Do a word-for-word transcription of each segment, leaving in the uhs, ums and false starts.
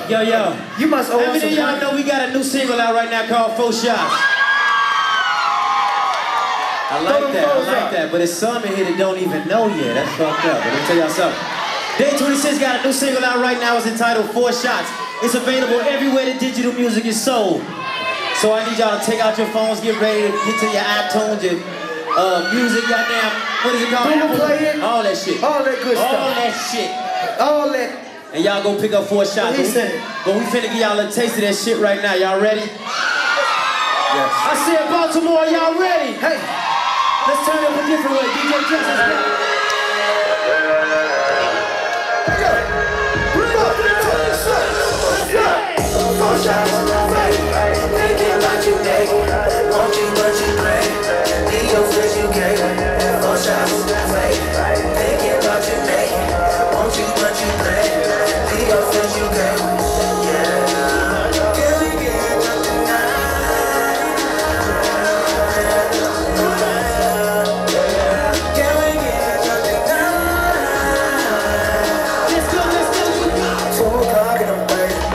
Yo, yo. You must owe us some money. How many of y'all know we got a new single out right now called Four Shots? I like that, I like that, but there's some in here that don't even know yet. That's fucked up, but let me tell y'all something. Day twenty-six got a new single out right now. It's entitled Four Shots. It's available everywhere that digital music is sold. So I need y'all to take out your phones, get ready to get to your iTunes, your uh, music, goddamn, what is it called? Google Play, all that shit. All that good all stuff. All that shit. All that. And y'all go pick up Four Shots. What he said? But we finna give y'all a taste of that shit right now. Y'all ready? Yes. I said Baltimore, y'all ready? Hey. Let's turn it up a different way. D J twenty-six, let's go. Four shots, thinking about you, baby. Want you, but you play. Be your friends, you gay. Four shots, thinking about you, baby. Want you, but you play. Be your friends, you gay. Yeah. Can we get drunk tonight? Can we get drunk tonight? Let's go, let's go, let's go. Two o'clock in the morning.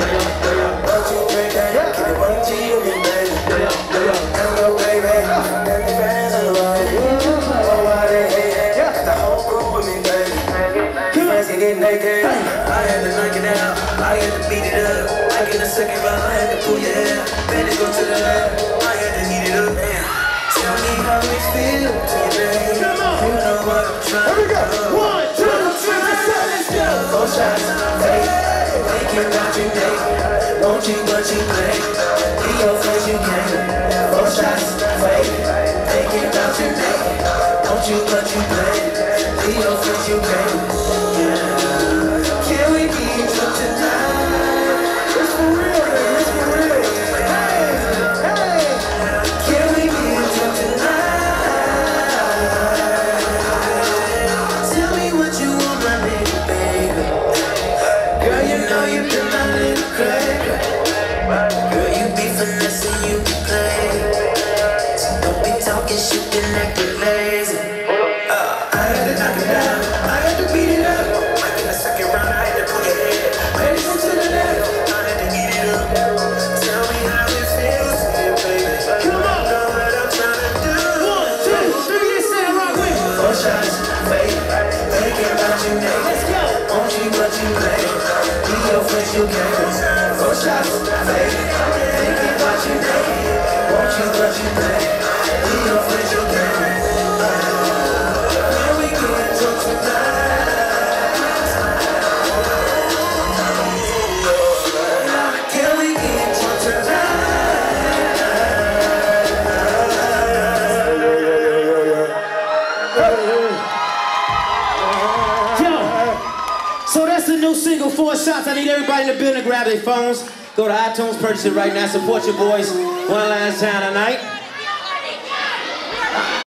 Get naked. I had to knock it out, I had to beat it up. I get a second round, I had to pull your hair. Better go to the left, I had to heat it up. Man. Tell me how it feels to you, baby. Come on. You know what I'm trying. Here we go. One, two, three, let's go. Four shots, hey, thinking about you, baby. Want you, but you play. Be your friends, you can. Four shots, hey, thinking about you, baby. Want you, but you play. Be your friends, you can. Can we be drunk tonight? It's for real, baby. It's for real. Hey, hey. Can we be drunk tonight? Tell me what you want, my baby, baby. Girl, you know you been my little crazy. Girl, you be finessing, you be playing. So don't be talking shit and acting lazy. Uh, I had to knock it down. I had to beat it up. Second round, I had to pull your head. Ready to the left, I had to get it up. Tell me how it feels, yeah, baby. Come on. You know what I'm trying to do. One, two, three, let's say it right with. Four shots, fake, thinking about you, nigga. Let's go. Want you, but you play. Be your friends, you can. Four shots, fake, thinking about you, nigga. Want you, but you play. Be your friends, you can. Can we get drunk tonight? So that's the new single, Four Shots. I need everybody in the building to grab their phones. Go to iTunes, purchase it right now. Support your boys one last time tonight.